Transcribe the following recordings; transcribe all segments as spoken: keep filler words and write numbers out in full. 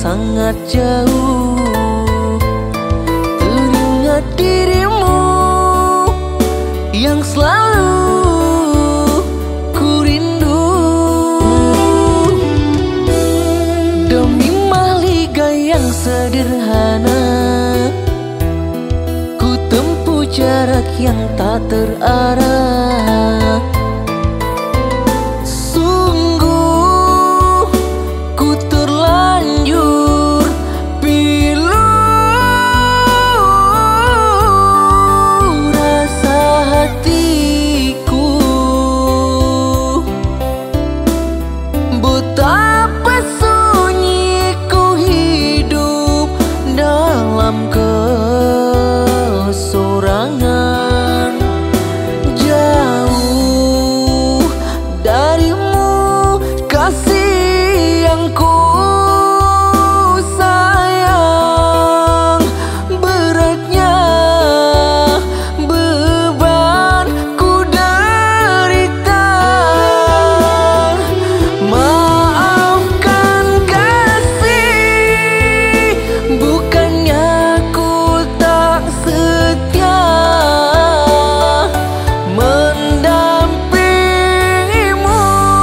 sangat jauh. Teringat dirimu yang selalu ku rindu. Demi mahligai yang sederhana, ku tempuh jarak yang tak terarah. Sungguh ku terlanjur pilu rasa hatiku. Betapa sunyi ku hidup dalam kesorangan, jauh darimu kasih yang ku sayang. Beratnya beban ku derita. Maafkan kasih, bukannya ku tak setia mendampingimu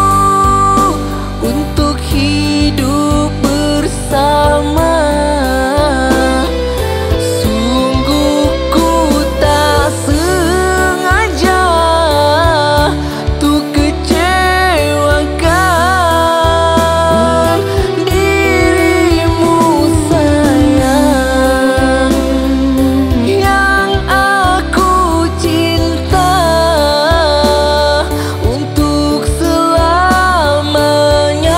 untuk hidup bersama. Sungguh ku tak sengaja tuh kecewakan dirimu sayang, yang aku cinta untuk selamanya.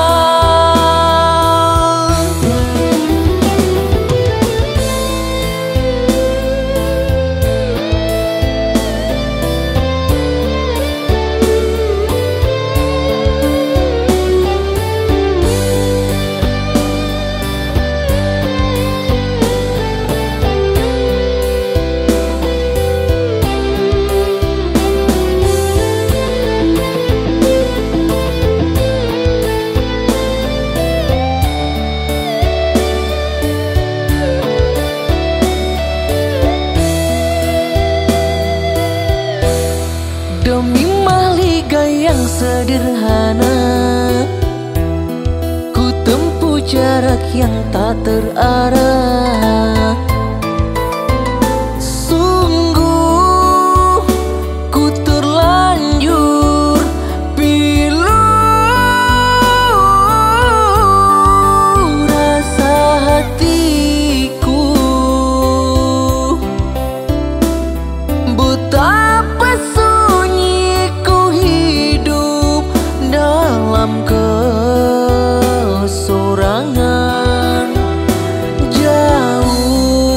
Demi mahligai yang sederhana, ku tempuh jarak yang tak terarah. Sungguh ku terlanjur pilu rasa hatiku. Betapa sunyi ku hidup dalam kesorangan, jauh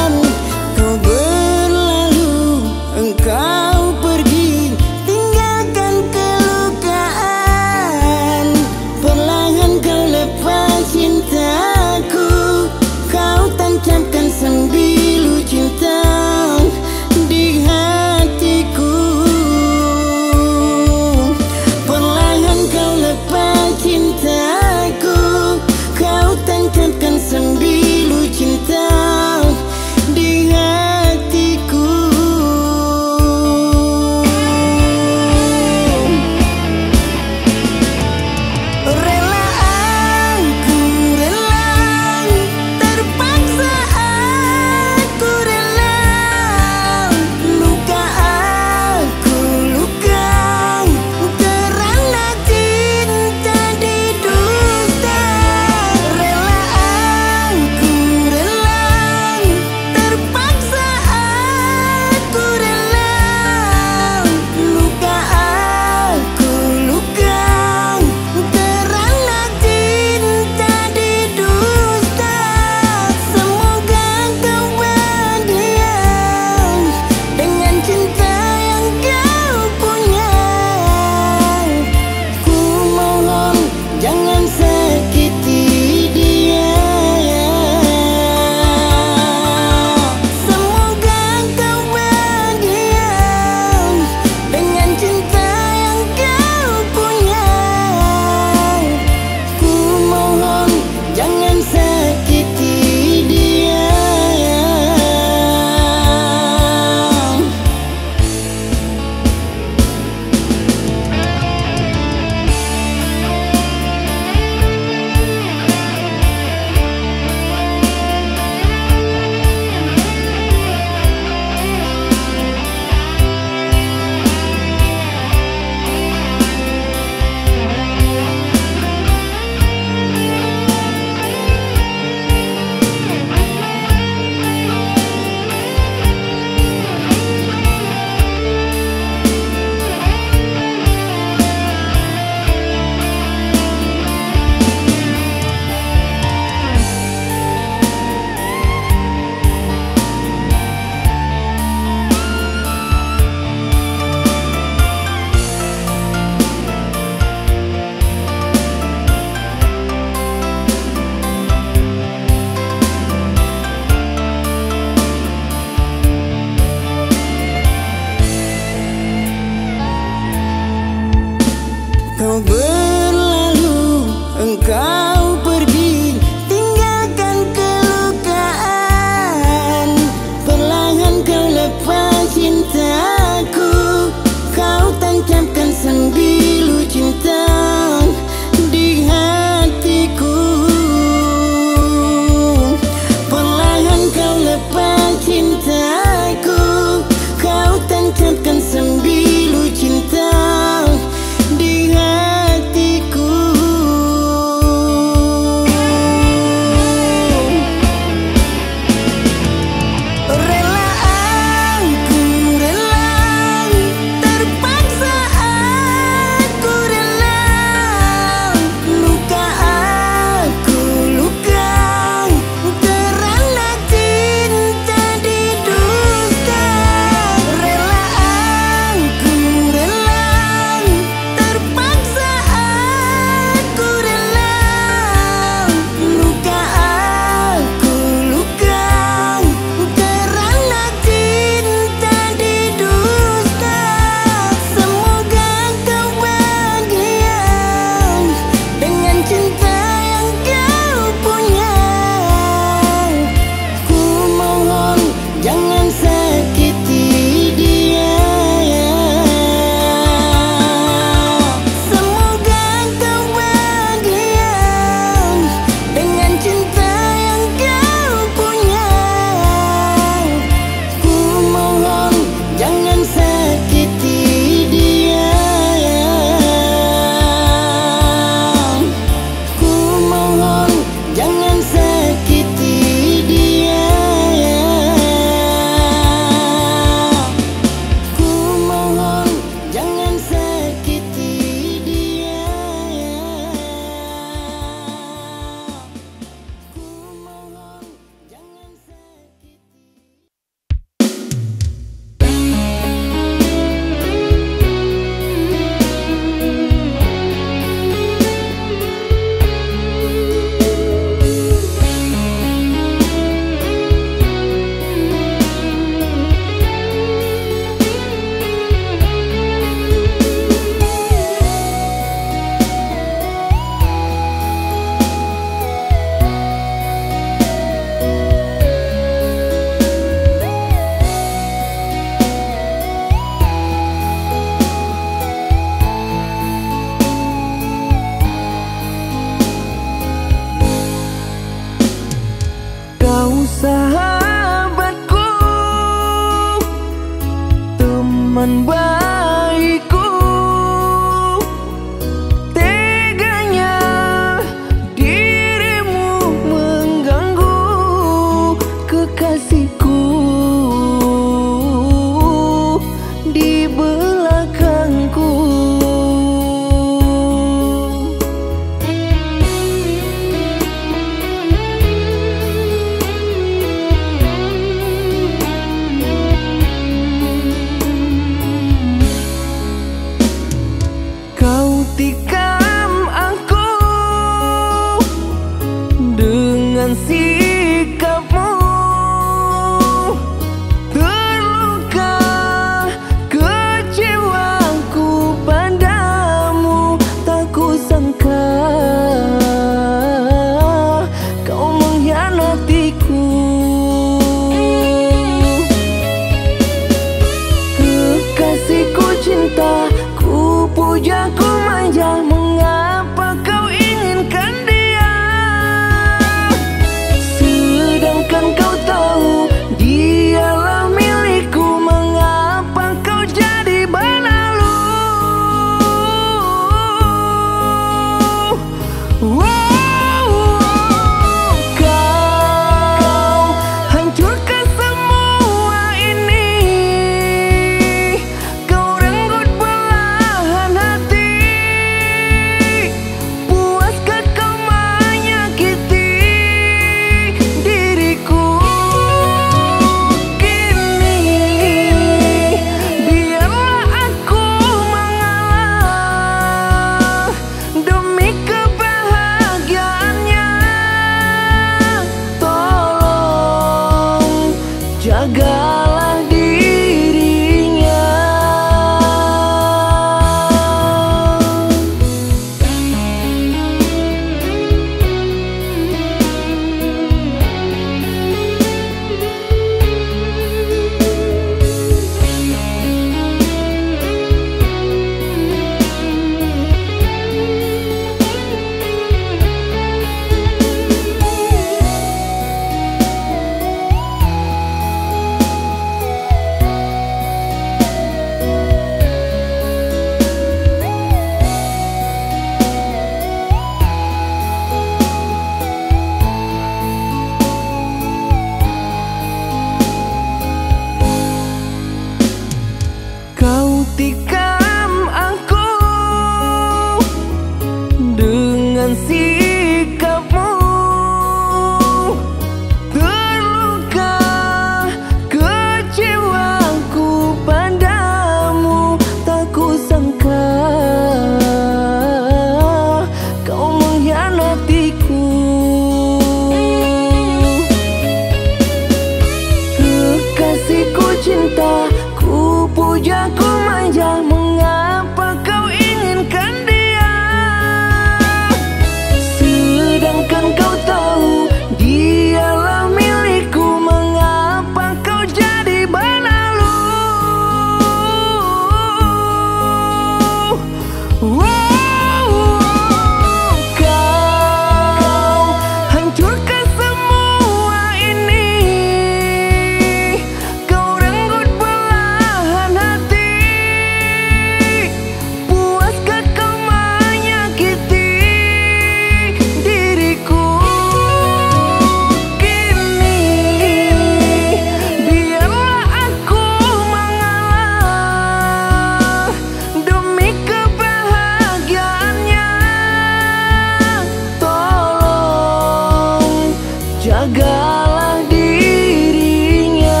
salah dirinya.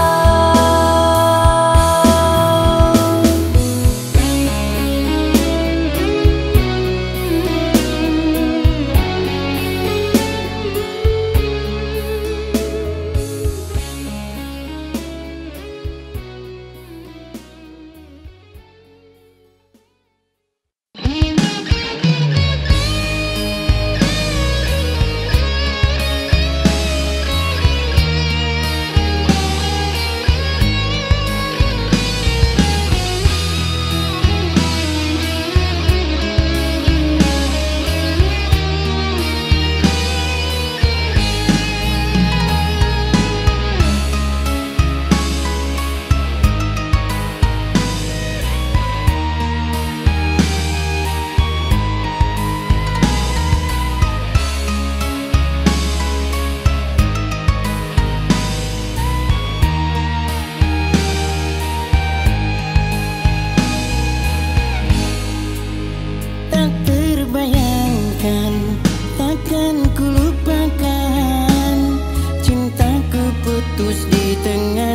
Tak terbayangkan, takkan ku lupakan cintaku putus di tengah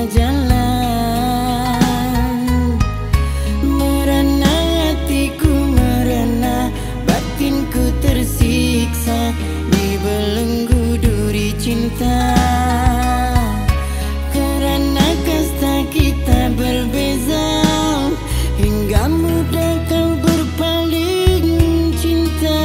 jalan. Merana hatiku merana, batinku tersiksa di belenggu duri cinta. Kerana kasta kita berbeza, hingga mudah kau berpaling cinta.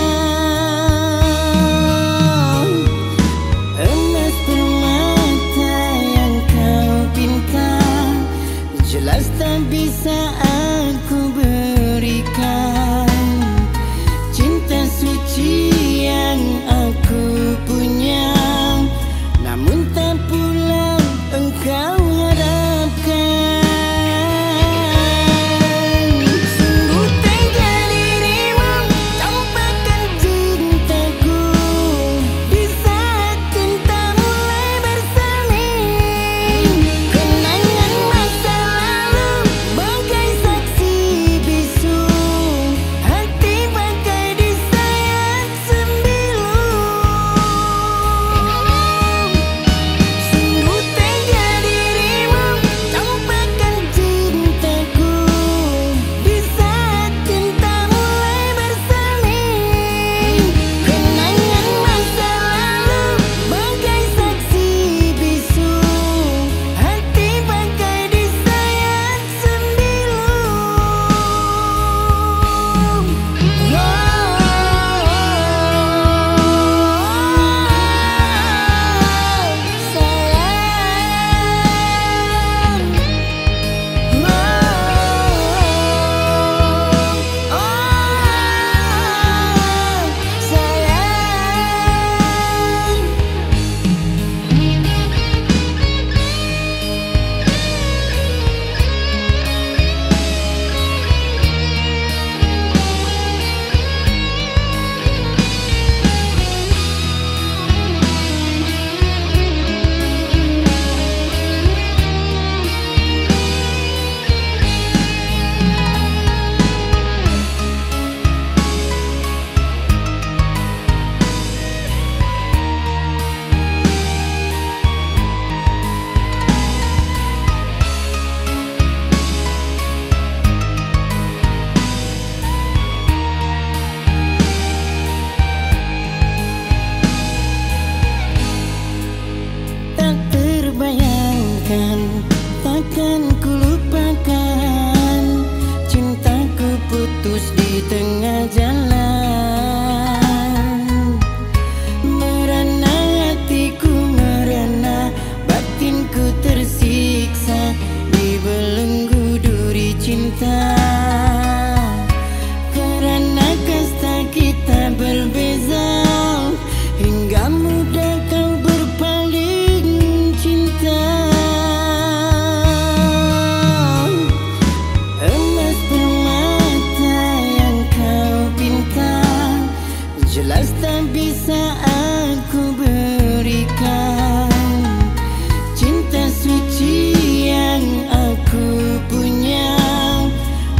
Emas permata yang kau pinta, jelas tak bisa aku berikan. Cinta suci yang aku punya, namun tak pula engkau harapkan. Sungguh tega dirimu campakkan cintaku di saat cinta mulai bersemi. Kenangan masa lalu bagai saksi bisu, hati bagai disayat sembilu. Sungguh tega dirimu campakkan cintaku di saat cinta mulai bersemi. Kenangan masa lalu bagai saksi bisu, hati bagai disayat sembilu. Tak terbayangkan, takkan ku lupakan cintaku putus di tengah jalan. Merana hatiku merana, batinku tersiksa di belenggu duri cinta. Kerana kasta kita berbeza, hingga mudah kau berpaling cinta. Emas permata yang kau pinta, jelas tak bisa aku berikan. Cinta suci yang aku punya,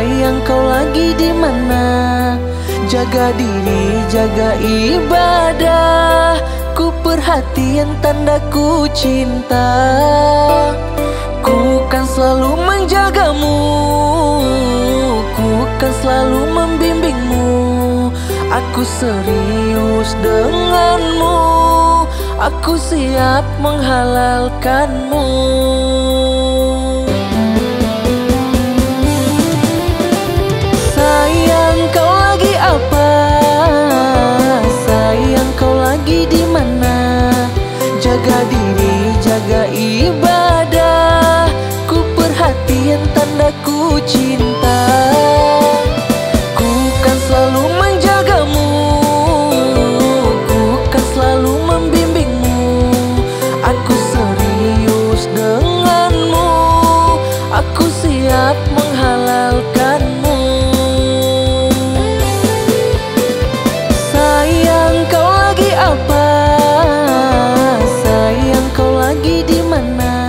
sayang kau lagi di mana? Jaga diri, jaga ibadah. Ku perhatian tandaku cinta. Ku kan selalu menjagamu, ku kan selalu membimbingmu. Aku serius denganmu, aku siap menghalalkanmu. Sayang kau lagi apa? Sayang kau lagi di mana? Jaga diri, jaga ibadah. Ku perhatian tandaku cinta. Ku kan selalu menjagamu, ku kan selalu membimbingmu. Aku serius denganmu, aku siap menghalalkanmu. Sayang kau lagi apa? Sayang kau lagi di mana?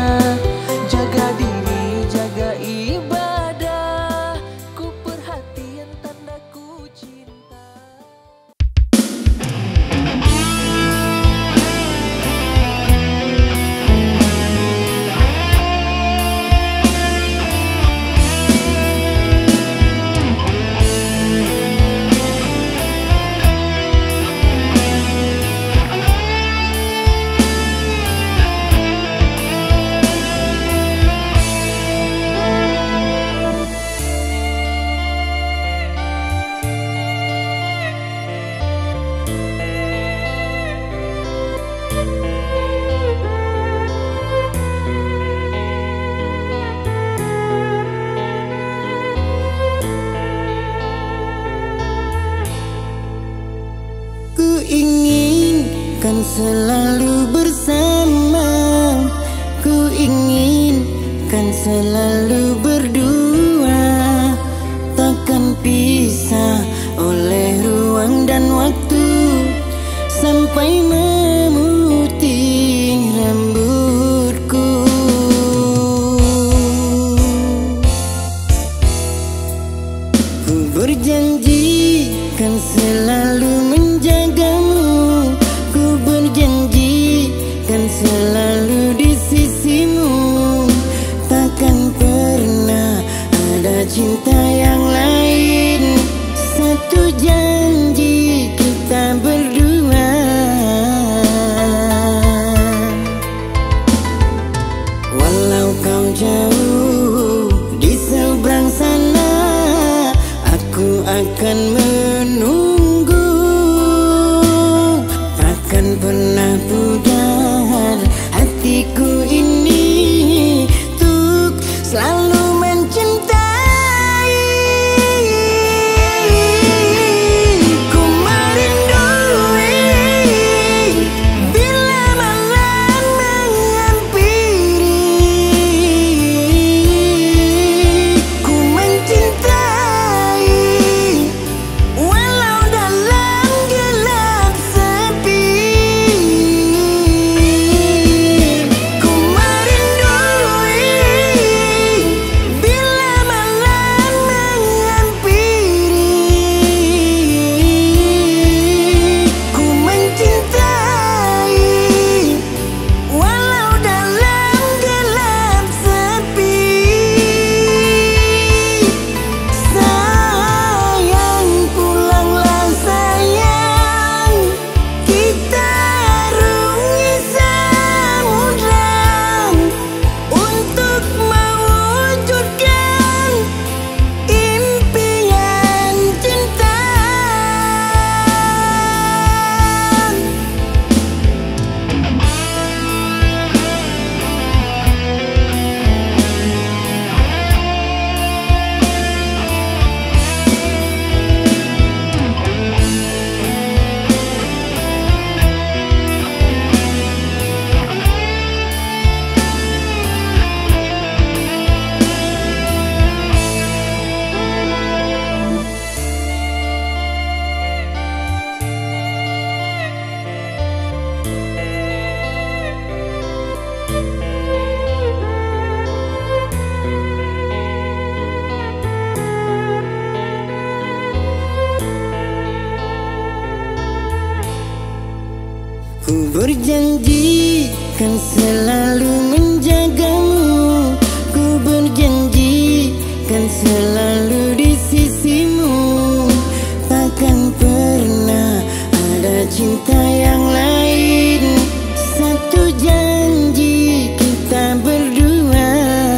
kan selalu menjagamu. Ku berjanji kan selalu di sisimu. Takkan pernah ada cinta yang lain. Satu janji kita berdua.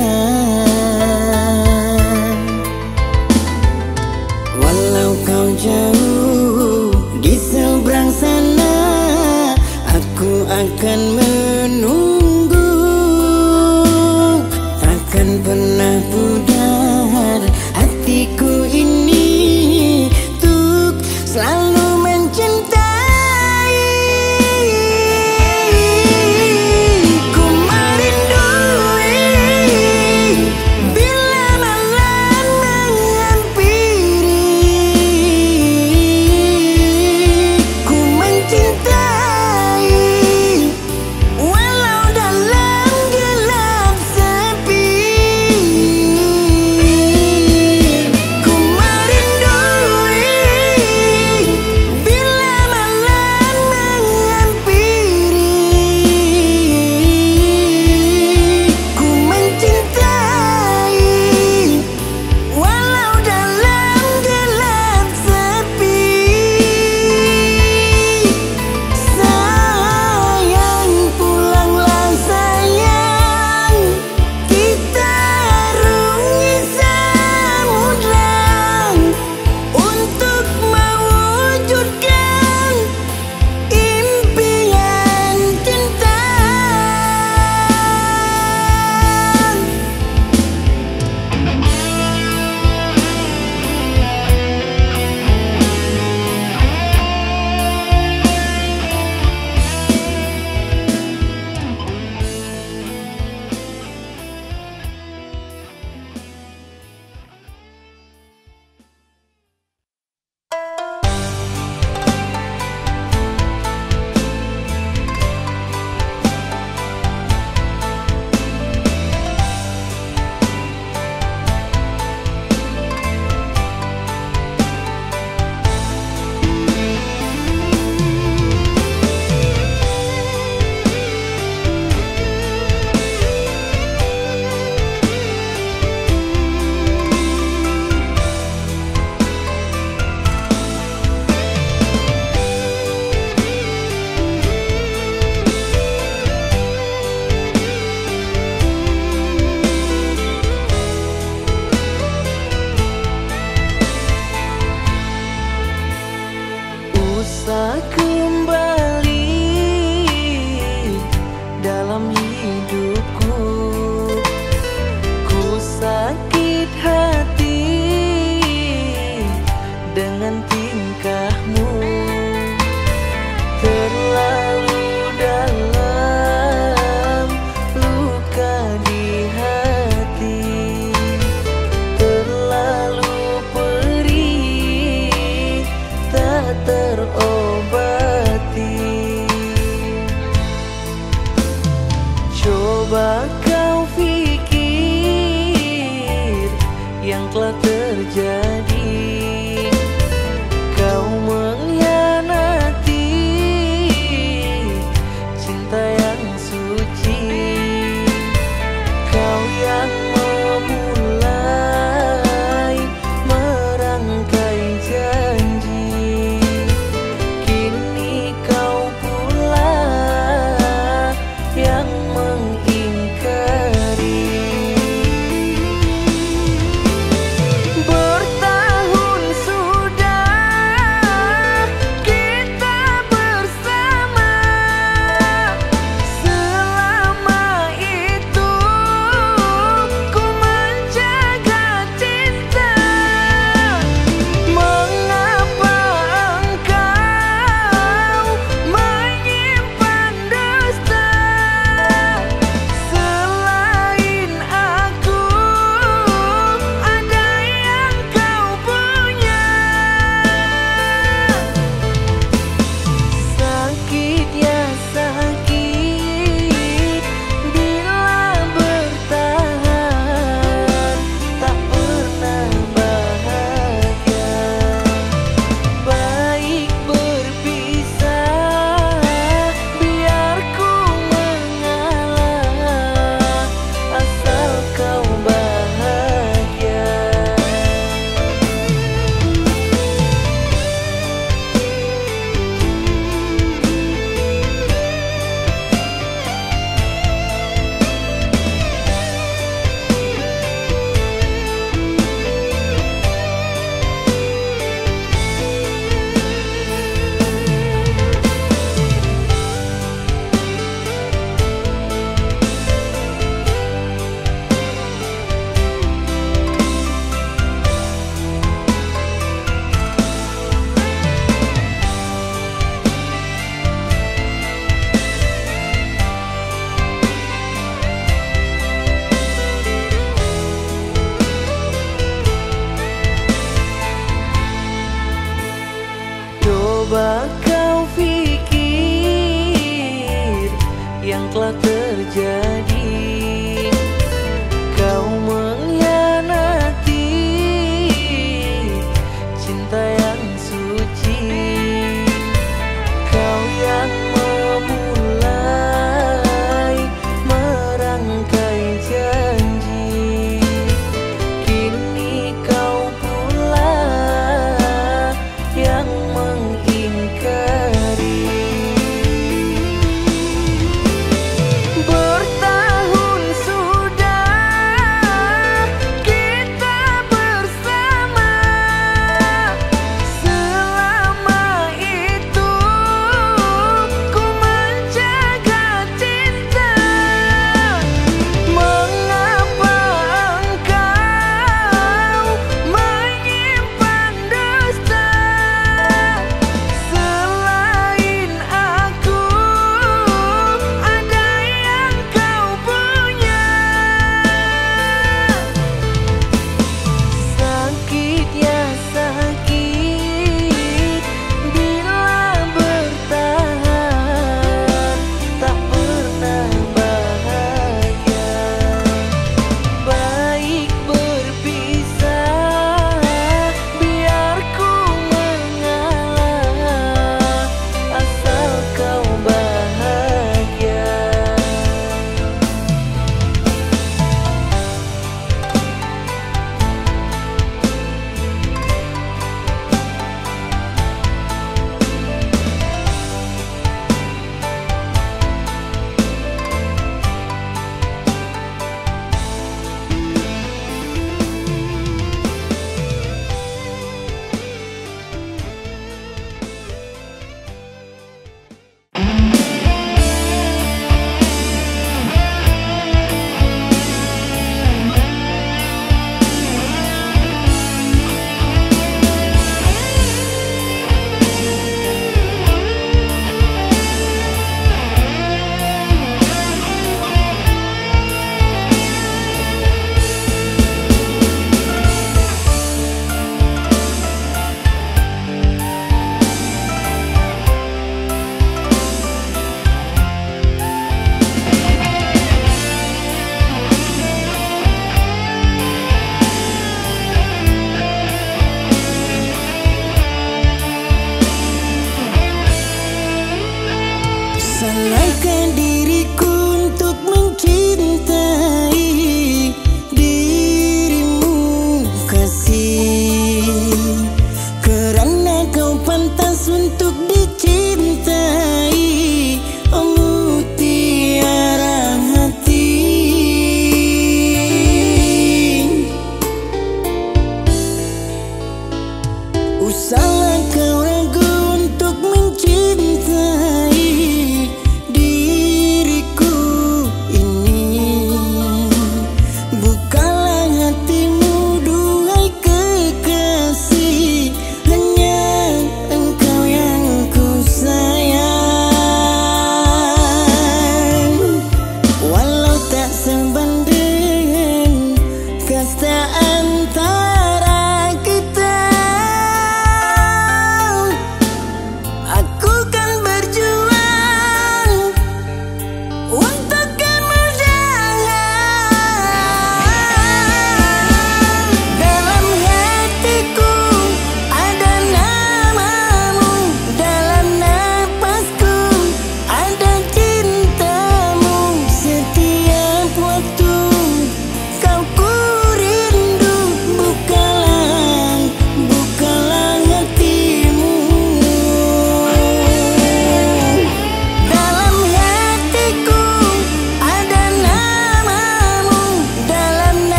Walau kau jauh di seberang sana, aku akan menunggu. Takkan pernah pudar hatiku ini untuk selalu mencintai. Ku merindui bila malam menghampiri. Ku mencintai walau dalam gelap sepi. Ku merindui bila malam menghampiri. Ku mencintai walau dalam gelap sepi. Sayang, pulanglah sayang, kita arungi samudra untuk mewujudkan impian cinta. Usah kembali dalam hidupku. Ku sakit hati dengan tingkahmu. Terlalu dalam luka di hati, terlalu perih tak terobati. Coba kau pikir yang telah terjadi. Kau mengkhianati cinta yang suci. Kau yang memulai merangkai janji. Kini kau pula yang mengingkari. telah terjadi. Kau mengkhianati cinta yang suci. Kau yang memulai merangkai janji. Kini kau pula yang mengingkari. Bertahan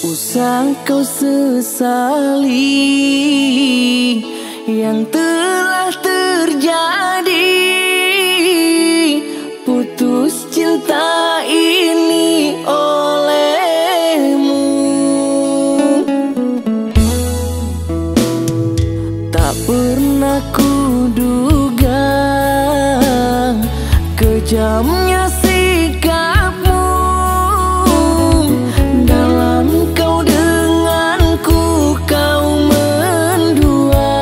Usah kau sesali yang telah terjadi. Putus cinta ini olehmu. Tak pernah kuduga kejamnya sikapmu dalam kau denganku, kau mendua.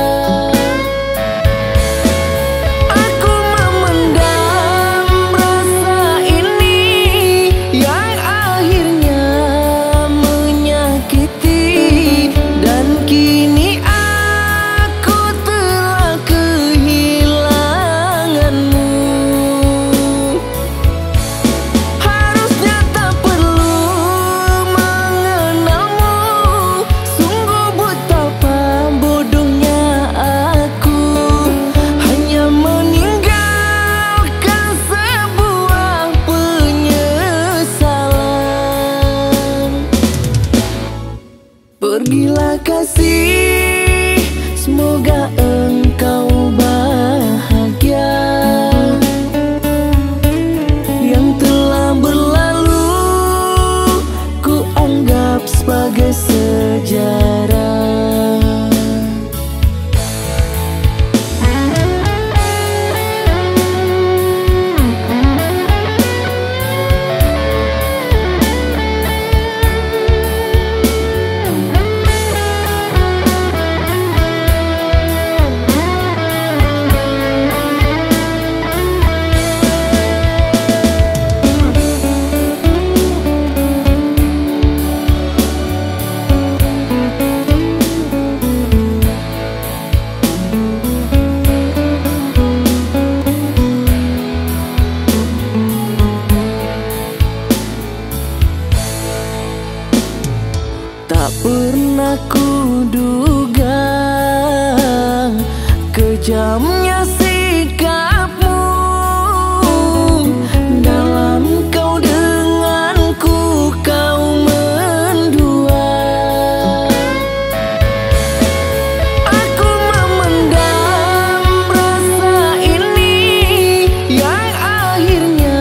Aku memendam rasa ini yang akhirnya menyakiti, dan kini aku telah kehilanganmu. Harusnya tak perlu mengenalmu. Sungguh betapa bodohnya aku, hanya meninggalkan sebuah penyesalan. Pergilah kasih, semoga engkau bahagia. Yang telah berlalu ku anggap sebagai sejarah. Tak pernah kuduga kejamnya sikapmu dalam kau denganku, kau mendua. Aku memendam rasa ini yang akhirnya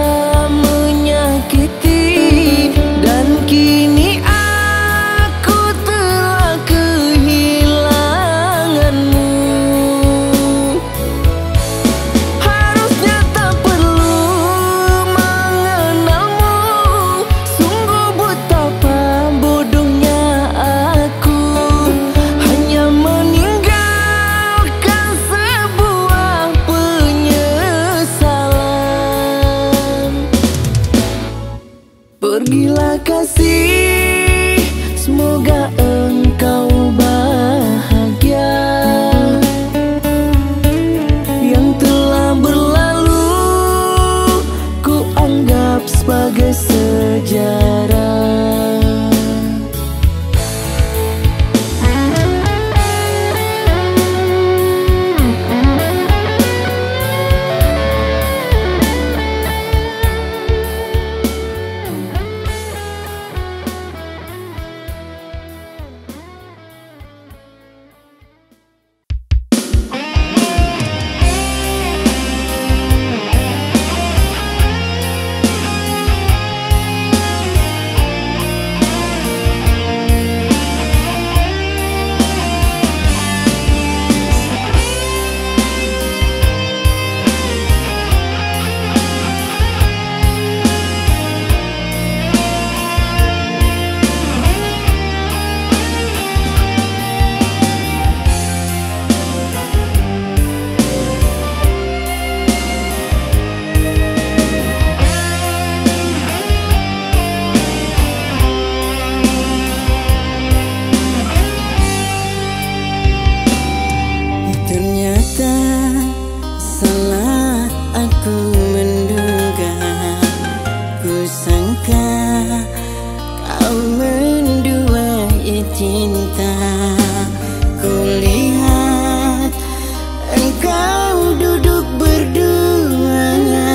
menyakiti, dan kini aku telah kehilanganmu. Harusnya tak perlu mengenalmu. Sungguh betapa bodohnya aku, hanya meninggalkan sebuah penyesalan. Pergilah kasih, semoga engkau bahagia. Yang telah berlalu ku anggap sebagai sejarah.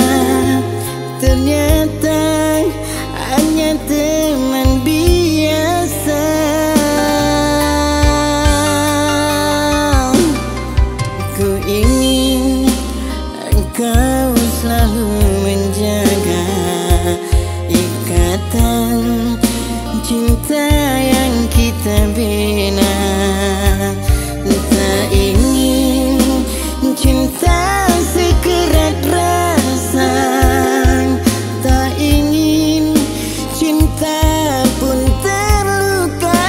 Ternyata hanya teman biasa. menjaga ikatan cinta yang kita bina. Tak ingin cinta sekerat rasa, tak ingin cinta pun terluka.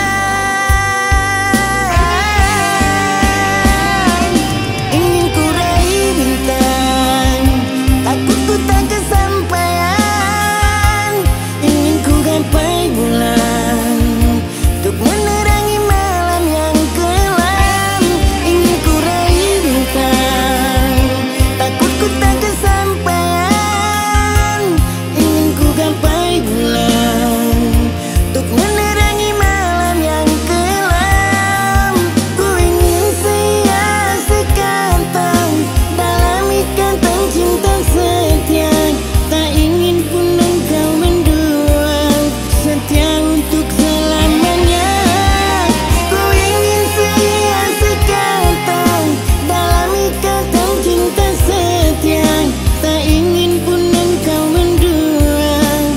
Ingin ku raih bintang, takut ku tak kesampaian. Ingin ku gapai bulan untuk menerangi malam yang kelam. Ingin ku raih bintang, takut ku tak kesampaian. Ingin ku gapai bulan untuk menerangi malam yang kelam. Ku ingin seia sekatang dalam ikatan cinta setia. Tak ingin pun engkau mendua, setia untuk selamanya. Ku ingin seia sekatang dalam ikatan cinta setia. Tak ingin pun engkau mendua,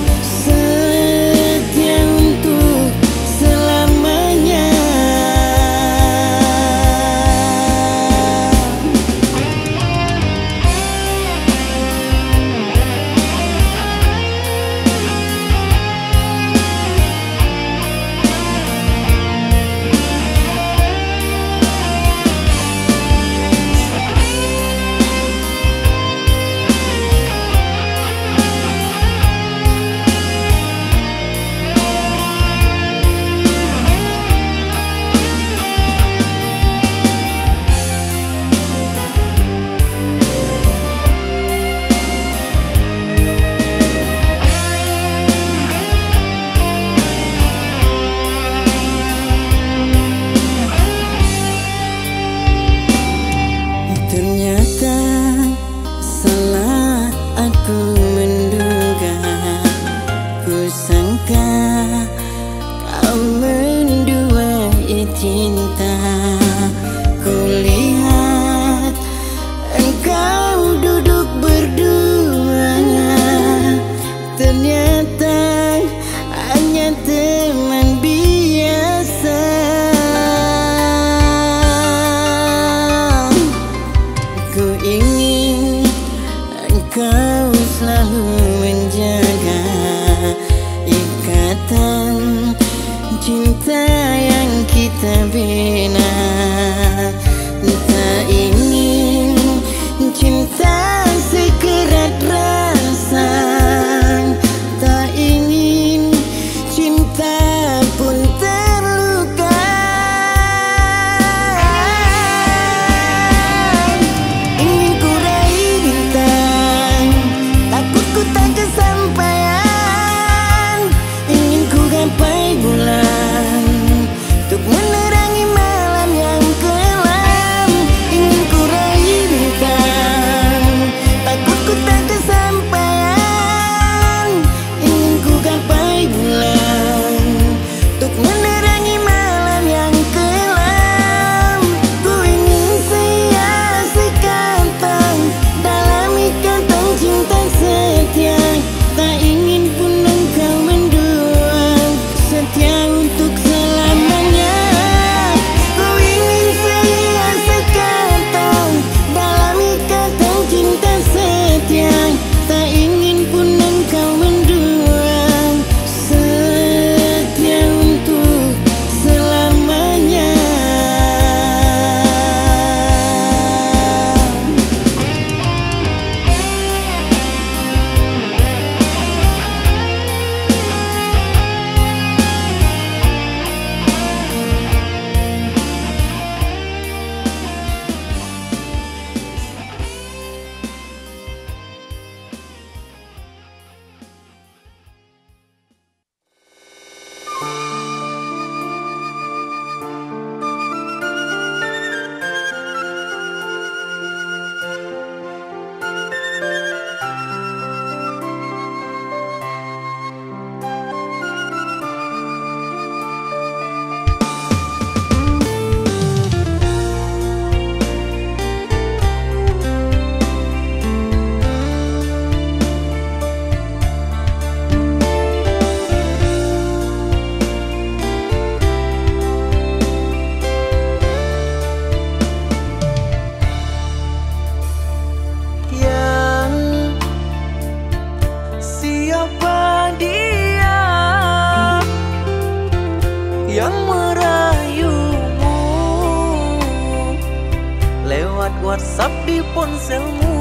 setia untuk selamanya. Ternyata salah aku menduga. Ku sangka kau menduai cinta. Ku lihat engkau duduk berdua, ternyata hanya teman biasa. Ku ingin engkau selalu menjaga ikatan cinta yang kita bina. Tak ingin cinta sekerat rasa, tak ingin cinta pun terluka. Ingin ku raih bintang, takut ku tak kesampaian. Ingin ku gapai bulan untuk menerangi malam WhatsApp di ponselmu.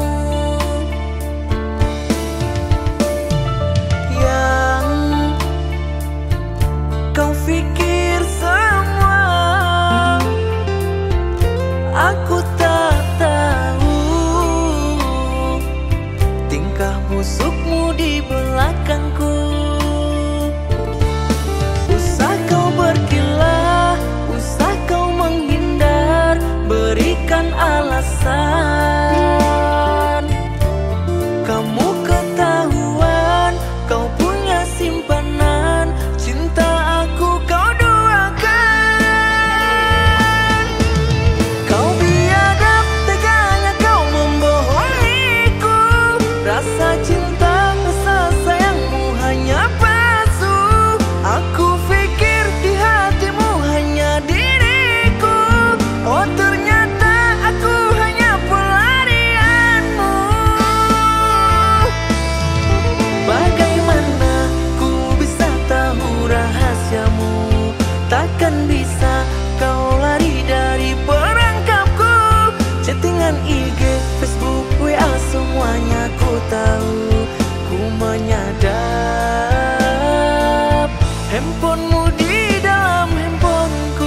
Yang kau pikir semua aku tak tahu, tingkah busukmu di belakangku. Usah kau berkilah, usah kau menghindar, berikan alasan. Kamu ketahuan, kau punya simpanan cinta aku kau duakan. Kau biadab, teganya kau membohongiku. Rasa cinta, rasa sayangmu hanya palsu. Aku pikir di hatimu hanya diriku. Oh ternyata aku hanya pelarianmu. Bagaimana ku bisa tahu rahasiamu? Takkan bisa kau lari dari perangkapku. Chattingan I G, Facebook, W A semuanya ku tahu. Ku menyadap handphonemu di dalam handphoneku.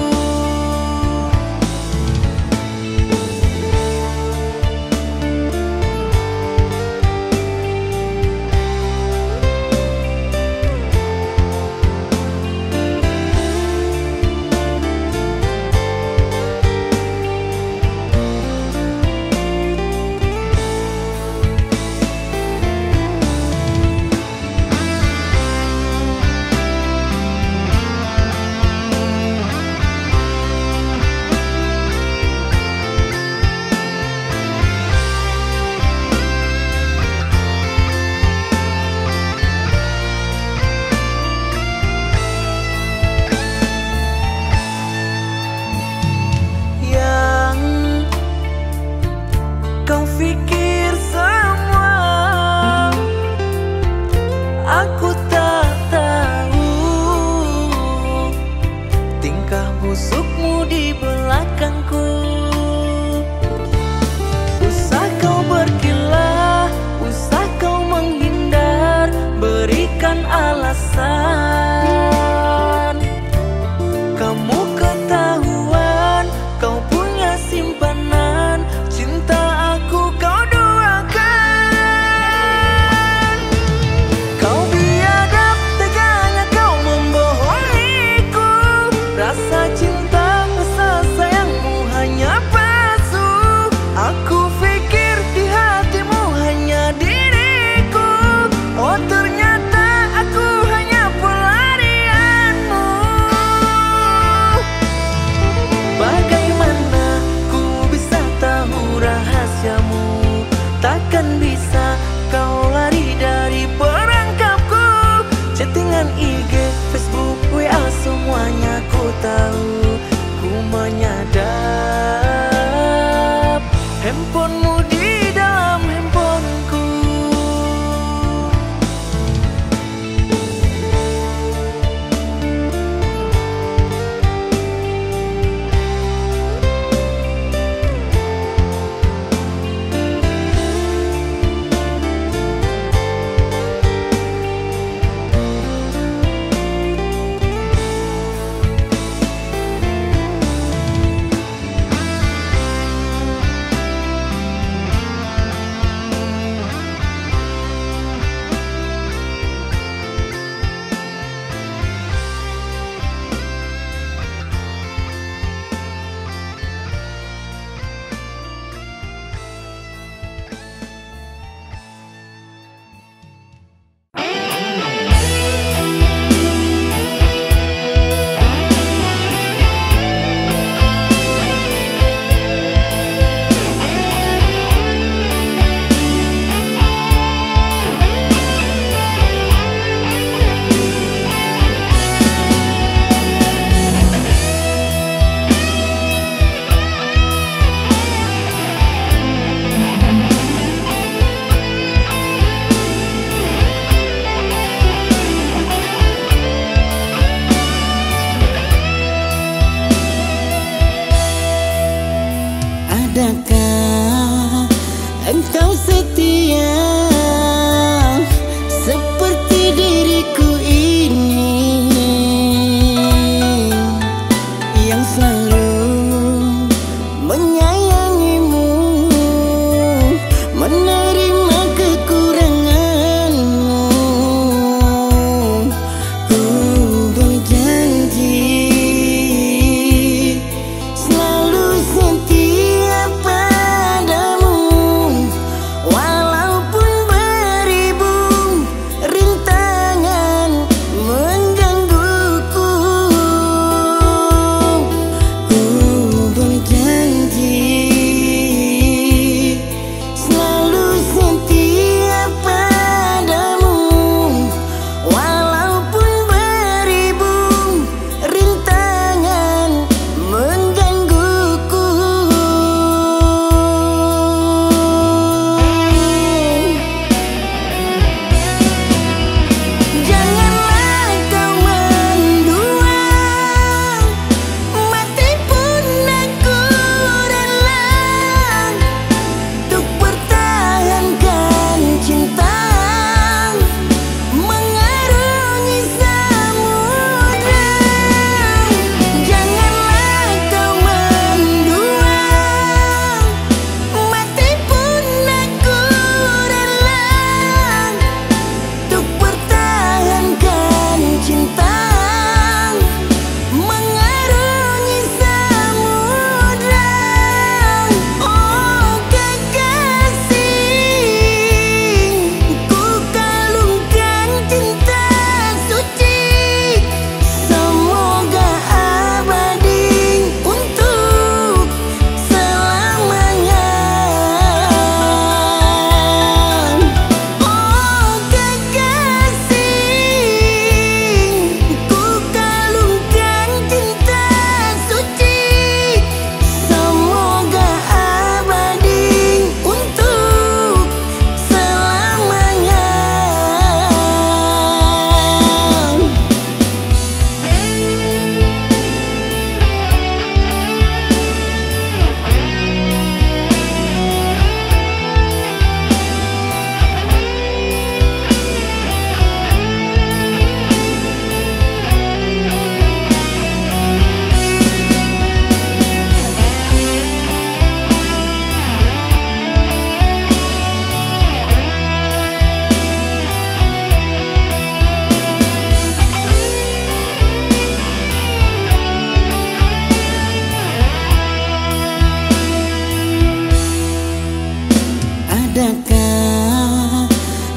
Yang kau pikir semua aku tak tahu, tingkah busukmu di belakangku. Usah kau berkilah, usah kau menghindar, berikan alasan. Kamu ketahuan, kau punya simpanan cinta aku kau duakan. Kau biadab, teganya kau membohongiku. Rasa cinta, rasa sayangmu hanya palsu. Aku pikir di hatimu hanya diriku. Oh ternyata aku hanya pelarian.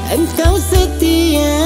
engkau setia